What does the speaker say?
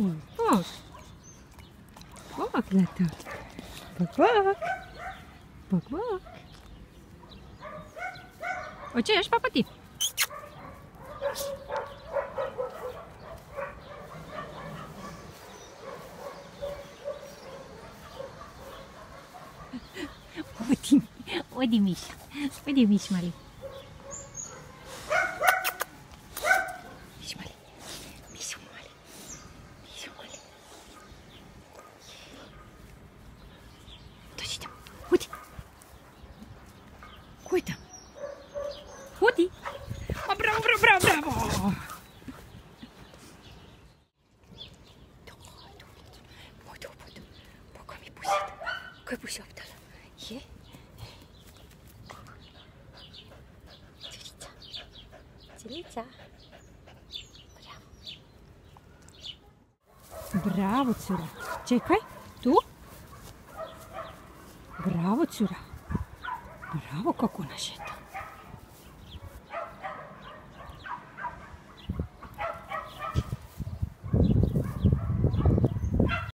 Foc! Foc la tot! Foc, foc! Foc, foc! O ce ești, papătii? Odi Mișa, odi Mișmali. Mișmali, Mișmali, Mișmali. Uite, uite. Uite. Uite. Bravo, bravo, bravo, bravo. Какой пусёк дала? Е? Цилица. Браво. Браво, цура. Чекай, ту. Браво, цура. Браво, како нашето.